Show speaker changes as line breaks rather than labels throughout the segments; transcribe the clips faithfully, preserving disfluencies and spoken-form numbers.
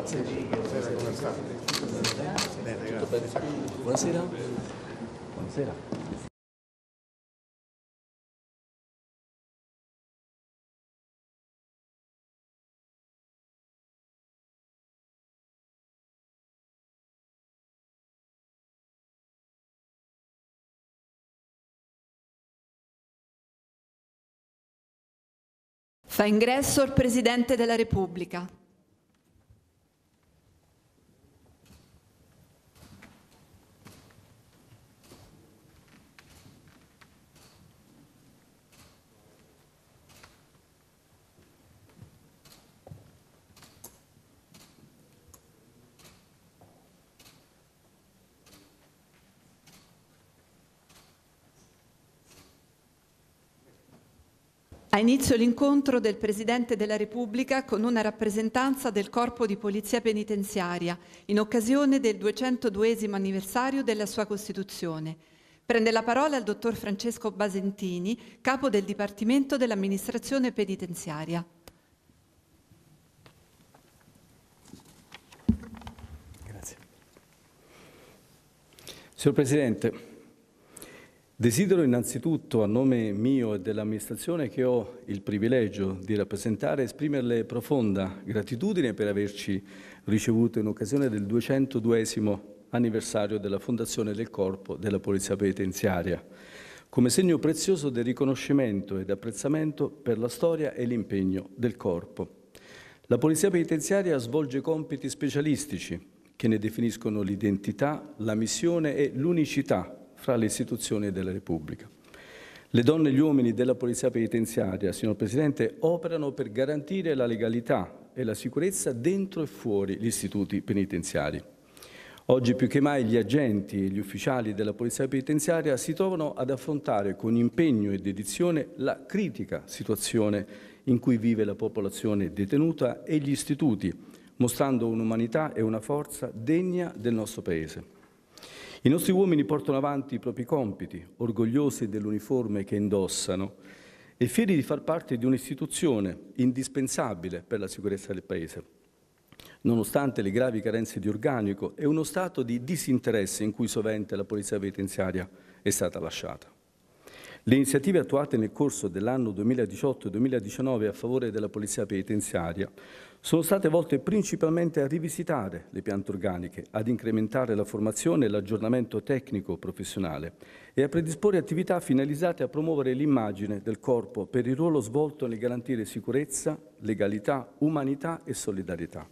Buonasera. Buonasera.
Fa ingresso il Presidente della Repubblica. Ha inizio l'incontro del Presidente della Repubblica con una rappresentanza del Corpo di Polizia Penitenziaria in occasione del duecentoduesimo anniversario della sua Costituzione. Prende la parola il Dottor Francesco Basentini, capo del Dipartimento dell'Amministrazione Penitenziaria.
Grazie. Signor Presidente, desidero innanzitutto, a nome mio e dell'amministrazione che ho il privilegio di rappresentare, esprimerle profonda gratitudine per averci ricevuto in occasione del duecentoduesimo anniversario della fondazione del Corpo della Polizia Penitenziaria, come segno prezioso del riconoscimento ed apprezzamento per la storia e l'impegno del Corpo. La Polizia Penitenziaria svolge compiti specialistici che ne definiscono l'identità, la missione e l'unicità fra le istituzioni della Repubblica. Le donne e gli uomini della Polizia Penitenziaria, signor Presidente, operano per garantire la legalità e la sicurezza dentro e fuori gli istituti penitenziari. Oggi più che mai gli agenti e gli ufficiali della Polizia Penitenziaria si trovano ad affrontare con impegno e dedizione la critica situazione in cui vive la popolazione detenuta e gli istituti, mostrando un'umanità e una forza degna del nostro Paese. I nostri uomini portano avanti i propri compiti, orgogliosi dell'uniforme che indossano e fieri di far parte di un'istituzione indispensabile per la sicurezza del Paese, nonostante le gravi carenze di organico e uno stato di disinteresse in cui sovente la Polizia Penitenziaria è stata lasciata. Le iniziative attuate nel corso dell'anno duemiladiciotto duemiladiciannove a favore della Polizia Penitenziaria sono state volte principalmente a rivisitare le piante organiche, ad incrementare la formazione e l'aggiornamento tecnico-professionale e a predisporre attività finalizzate a promuovere l'immagine del Corpo per il ruolo svolto nel garantire sicurezza, legalità, umanità e solidarietà.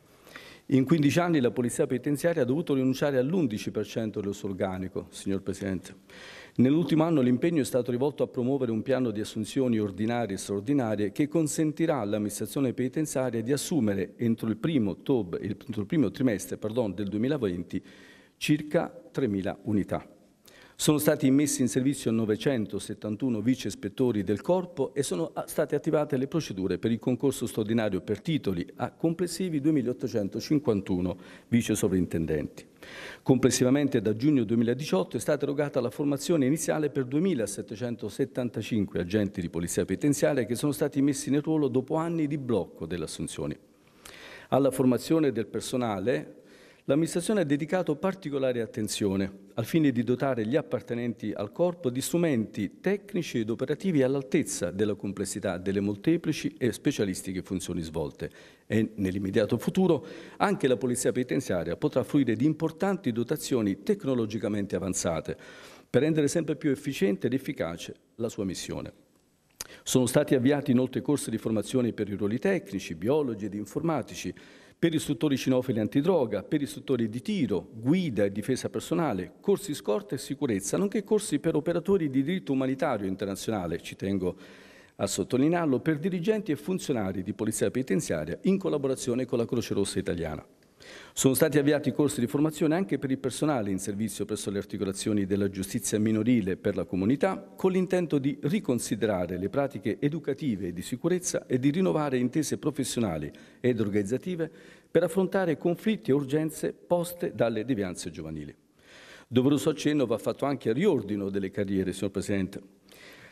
In quindici anni la Polizia Penitenziaria ha dovuto rinunciare all'undici per cento del suo organico, signor Presidente. Nell'ultimo anno l'impegno è stato rivolto a promuovere un piano di assunzioni ordinarie e straordinarie che consentirà all'amministrazione penitenziaria di assumere entro il primo, ottobre, entro il primo trimestre pardon, del duemilaventi circa tremila unità. Sono stati immessi in servizio novecentosettantuno vice ispettori del Corpo e sono state attivate le procedure per il concorso straordinario per titoli a complessivi duemilaottocentocinquantuno vice sovrintendenti. Complessivamente da giugno duemiladiciotto è stata erogata la formazione iniziale per duemilasettecentosettantacinque agenti di Polizia Penitenziaria che sono stati messi nel ruolo dopo anni di blocco delle assunzioni. Alla formazione del personale l'amministrazione ha dedicato particolare attenzione al fine di dotare gli appartenenti al Corpo di strumenti tecnici ed operativi all'altezza della complessità delle molteplici e specialistiche funzioni svolte e nell'immediato futuro anche la Polizia Penitenziaria potrà fruire di importanti dotazioni tecnologicamente avanzate per rendere sempre più efficiente ed efficace la sua missione. Sono stati avviati inoltre corsi di formazione per i ruoli tecnici, biologi ed informatici, per istruttori cinofili antidroga, per istruttori di tiro, guida e difesa personale, corsi scorta e sicurezza, nonché corsi per operatori di diritto umanitario internazionale, ci tengo a sottolinearlo, per dirigenti e funzionari di Polizia Penitenziaria in collaborazione con la Croce Rossa Italiana. Sono stati avviati corsi di formazione anche per il personale in servizio presso le articolazioni della giustizia minorile per la comunità, con l'intento di riconsiderare le pratiche educative e di sicurezza e di rinnovare intese professionali ed organizzative per affrontare conflitti e urgenze poste dalle devianze giovanili. Doveroso accenno va fatto anche al riordino delle carriere, signor Presidente.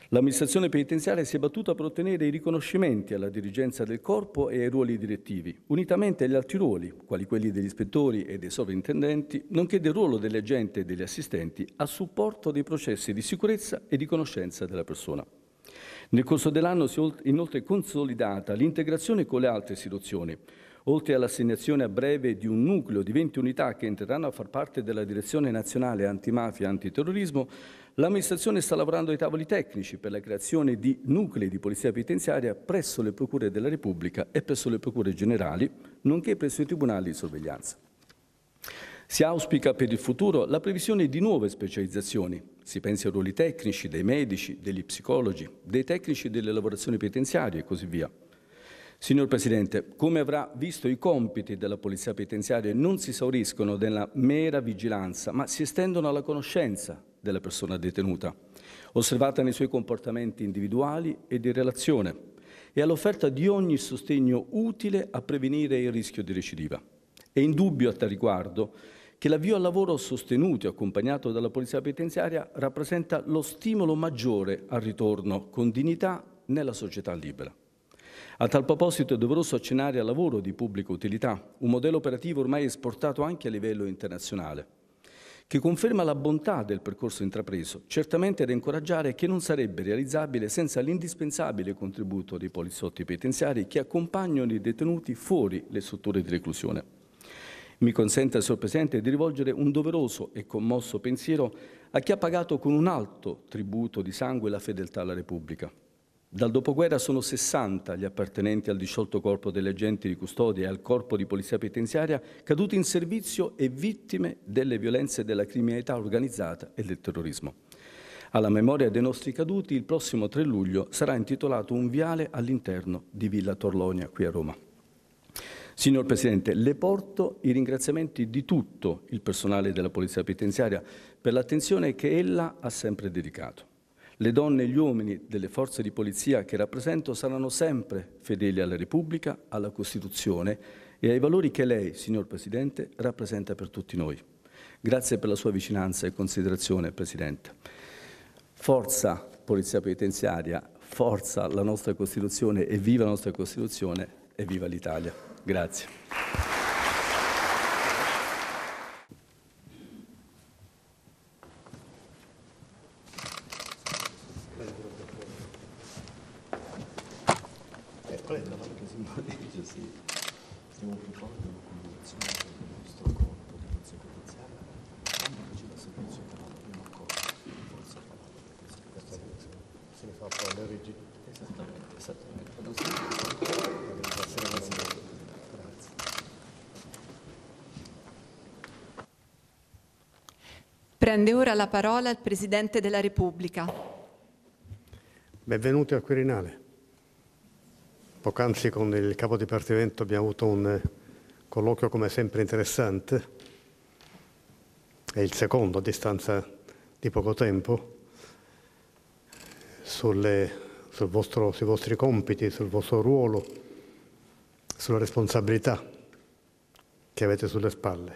L'amministrazione penitenziaria si è battuta per ottenere i riconoscimenti alla dirigenza del corpo e ai ruoli direttivi, unitamente agli altri ruoli, quali quelli degli ispettori e dei sovrintendenti, nonché del ruolo degli agenti e degli assistenti a supporto dei processi di sicurezza e di conoscenza della persona. Nel corso dell'anno si è inoltre consolidata l'integrazione con le altre istituzioni, oltre all'assegnazione a breve di un nucleo di venti unità che entreranno a far parte della Direzione Nazionale Antimafia e Antiterrorismo. L'amministrazione sta lavorando ai tavoli tecnici per la creazione di nuclei di polizia penitenziaria presso le procure della Repubblica e presso le procure generali, nonché presso i tribunali di sorveglianza. Si auspica per il futuro la previsione di nuove specializzazioni. Si pensi ai ruoli tecnici dei medici, degli psicologi, dei tecnici delle lavorazioni penitenziarie e così via. Signor Presidente, come avrà visto, i compiti della Polizia Penitenziaria non si esauriscono nella mera vigilanza, ma si estendono alla conoscenza della persona detenuta, osservata nei suoi comportamenti individuali e di relazione, e all'offerta di ogni sostegno utile a prevenire il rischio di recidiva. È indubbio a tal riguardo che l'avvio al lavoro sostenuto e accompagnato dalla Polizia Penitenziaria rappresenta lo stimolo maggiore al ritorno con dignità nella società libera. A tal proposito è doveroso accennare al lavoro di pubblica utilità, un modello operativo ormai esportato anche a livello internazionale, che conferma la bontà del percorso intrapreso, certamente da incoraggiare, che non sarebbe realizzabile senza l'indispensabile contributo dei poliziotti penitenziari che accompagnano i detenuti fuori le strutture di reclusione. Mi consenta, signor Presidente, di rivolgere un doveroso e commosso pensiero a chi ha pagato con un alto tributo di sangue la fedeltà alla Repubblica. Dal dopoguerra sono sessanta gli appartenenti al disciolto corpo degli agenti di custodia e al corpo di polizia penitenziaria caduti in servizio e vittime delle violenze della criminalità organizzata e del terrorismo. Alla memoria dei nostri caduti, il prossimo tre luglio sarà intitolato un viale all'interno di Villa Torlonia, qui a Roma. Signor Presidente, le porto i ringraziamenti di tutto il personale della Polizia Penitenziaria per l'attenzione che ella ha sempre dedicato. Le donne e gli uomini delle forze di polizia che rappresento saranno sempre fedeli alla Repubblica, alla Costituzione e ai valori che lei, signor Presidente, rappresenta per tutti noi. Grazie per la sua vicinanza e considerazione, Presidente. Forza Polizia Penitenziaria, forza la nostra Costituzione e viva la nostra Costituzione e viva l'Italia. Grazie.
Stiamo proponendo una comunicazione del nostro corpo di polizia penitenziaria quando faceva servizio per la prima cosa forza
se ne fa poi le origini.
Esattamente, esattamente.
Grazie.
Prende ora la parola il Presidente della Repubblica.
Benvenuti al Quirinale. Poc'anzi con il capo dipartimento abbiamo avuto un colloquio come sempre interessante. È il secondo a distanza di poco tempo sulle, sul vostro, sui vostri compiti, sul vostro ruolo, sulla responsabilità che avete sulle spalle.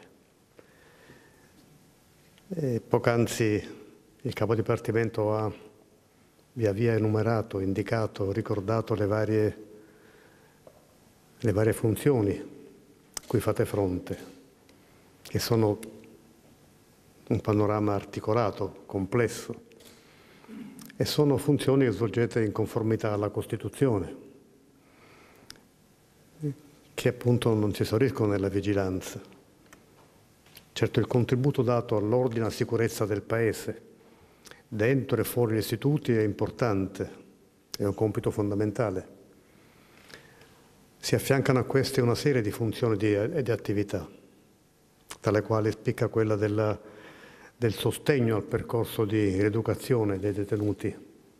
E poc'anzi il capo dipartimento ha via via enumerato, indicato, ricordato le varie le varie funzioni a cui fate fronte, che sono un panorama articolato, complesso, e sono funzioni che svolgete in conformità alla Costituzione, che appunto non si esauriscono nella vigilanza. Certo, il contributo dato all'ordine e alla sicurezza del Paese, dentro e fuori gli istituti, è importante, è un compito fondamentale. Si affiancano a queste una serie di funzioni e di attività, tra le quali spicca quella della, del sostegno al percorso di rieducazione dei detenuti,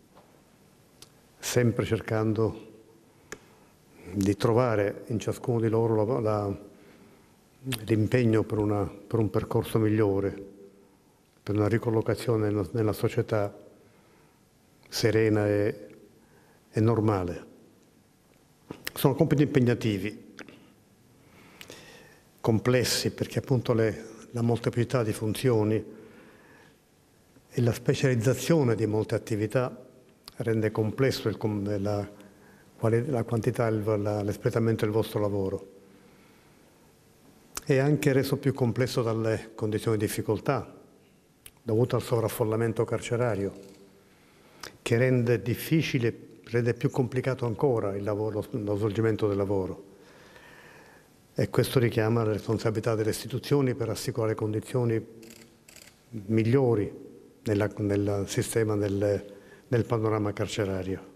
sempre cercando di trovare in ciascuno di loro l'impegno per, una, per un percorso migliore, per una ricollocazione nella, nella società serena e, e normale. Sono compiti impegnativi, complessi, perché appunto le, la molteplicità di funzioni e la specializzazione di molte attività rende complesso il, la, la quantità, l'espletamento del vostro lavoro. È anche reso più complesso dalle condizioni di difficoltà dovute al sovraffollamento carcerario, che rende difficile, rende più complicato ancora il lavoro, lo svolgimento del lavoro. E questo richiama la responsabilità delle istituzioni per assicurare condizioni migliori nella, nel sistema, nel, nel panorama carcerario.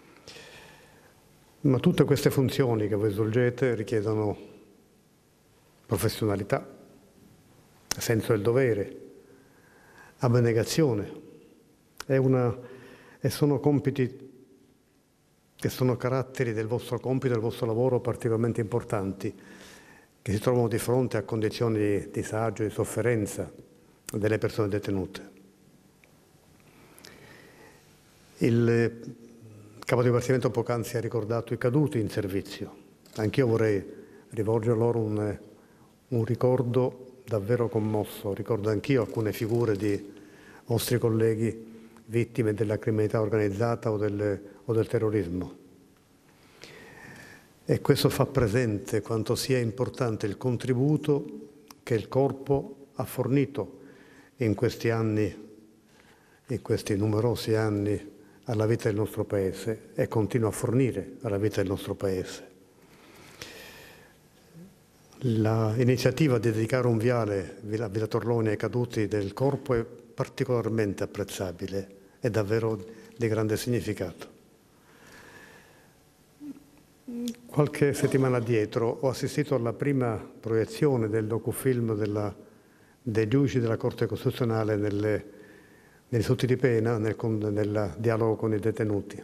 Ma tutte queste funzioni che voi svolgete richiedono professionalità, senso del dovere, abnegazione. È una, e sono compiti che sono caratteri del vostro compito, del vostro lavoro particolarmente importanti, che si trovano di fronte a condizioni di disagio, di sofferenza delle persone detenute. Il Capo di Dipartimento poc'anzi ha ricordato i caduti in servizio. Anch'io vorrei rivolgere loro un, un ricordo davvero commosso. Ricordo anch'io alcune figure di vostri colleghi vittime della criminalità organizzata o del, o del terrorismo. E questo fa presente quanto sia importante il contributo che il Corpo ha fornito in questi anni, in questi numerosi anni, alla vita del nostro Paese e continua a fornire alla vita del nostro Paese. L'iniziativa di dedicare un viale a Villa Torlonia ai caduti del Corpo è particolarmente apprezzabile, è davvero di grande significato. Qualche settimana addietro ho assistito alla prima proiezione del docufilm della, dei giudici della Corte Costituzionale nelle, negli istituti di pena, nel, nel dialogo con i detenuti.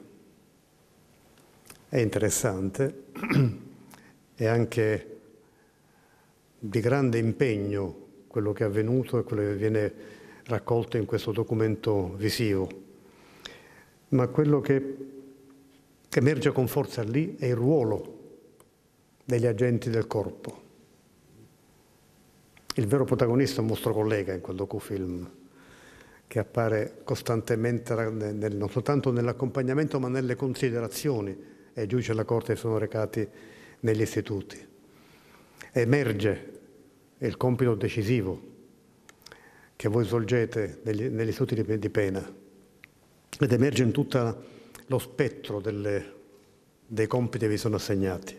È interessante, è anche di grande impegno quello che è avvenuto e quello che viene raccolto in questo documento visivo. Ma quello che che emerge con forza lì è il ruolo degli agenti del corpo. Il vero protagonista è un vostro collega in quel docufilm, che appare costantemente nel, non soltanto nell'accompagnamento ma nelle considerazioni ai giudici della Corte che sono recati negli istituti. Emerge il compito decisivo che voi svolgete negli, negli istituti di, di pena ed emerge in tutta lo spettro delle, dei compiti che vi sono assegnati.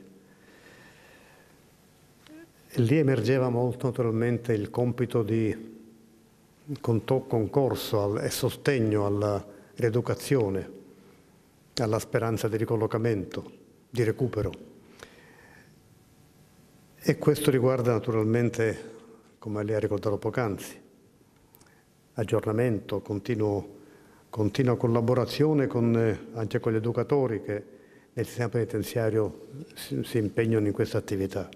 E lì emergeva molto naturalmente il compito di concorso al, e sostegno alla rieducazione, alla speranza di ricollocamento, di recupero. E questo riguarda naturalmente, come lei ha ricordato poc'anzi, aggiornamento, continuo continua collaborazione con, eh, anche con gli educatori che nel sistema penitenziario si, si impegnano in questa attività.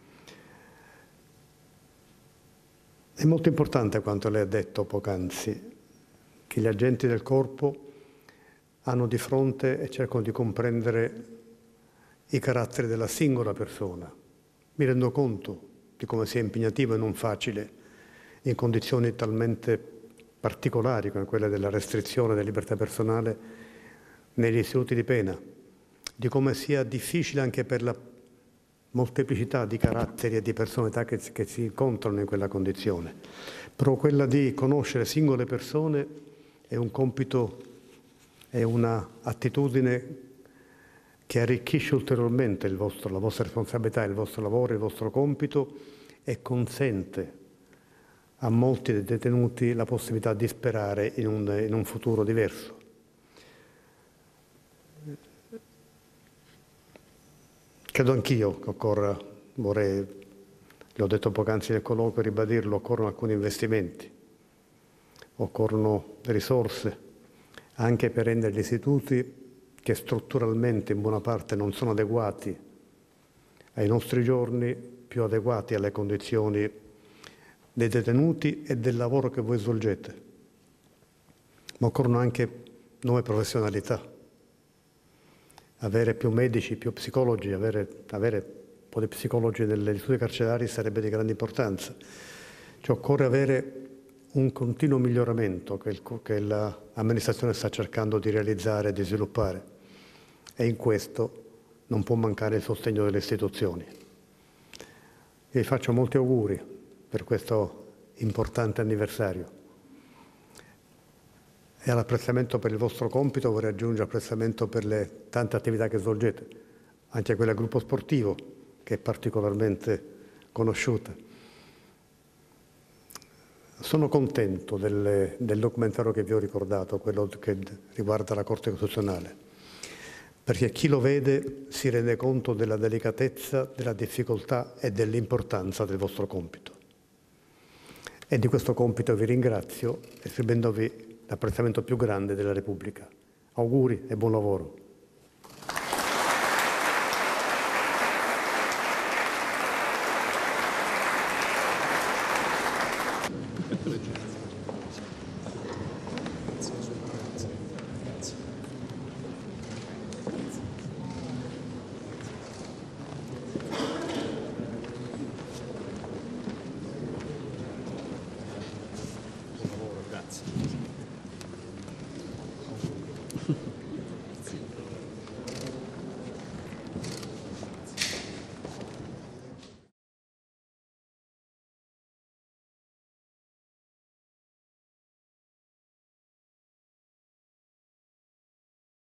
È molto importante quanto lei ha detto poc'anzi, che gli agenti del corpo hanno di fronte e cercano di comprendere i caratteri della singola persona. Mi rendo conto di come sia impegnativo e non facile in condizioni talmente particolari come quelle della restrizione della libertà personale negli istituti di pena, di come sia difficile anche per la molteplicità di caratteri e di personalità che, che si incontrano in quella condizione. Però quella di conoscere singole persone è un compito, è una attitudine che arricchisce ulteriormente il vostro, la vostra responsabilità, il vostro lavoro, il vostro compito e consente a molti dei detenuti la possibilità di sperare in un, in un futuro diverso. Credo anch'io che occorra, vorrei, l'ho detto poc'anzi nel colloquio, ribadirlo, occorrono alcuni investimenti, occorrono risorse anche per rendere gli istituti che strutturalmente in buona parte non sono adeguati ai nostri giorni, più adeguati alle condizioni dei detenuti e del lavoro che voi svolgete. Ma occorrono anche nuove professionalità, avere più medici, più psicologi, avere, avere un po' di psicologi negli istituti carcerari sarebbe di grande importanza. Cioè occorre avere un continuo miglioramento che, il, che l'amministrazione sta cercando di realizzare e di sviluppare, e in questo non può mancare il sostegno delle istituzioni. Vi faccio molti auguri per questo importante anniversario e all'apprezzamento per il vostro compito vorrei aggiungere apprezzamento per le tante attività che svolgete, anche quella gruppo sportivo che è particolarmente conosciuta. Sono contento del, del documentario che vi ho ricordato, quello che riguarda la Corte Costituzionale, perché chi lo vede si rende conto della delicatezza, della difficoltà e dell'importanza del vostro compito. E di questo compito vi ringrazio, esprimendovi l'apprezzamento più grande della Repubblica. Auguri e buon lavoro.
Grazie.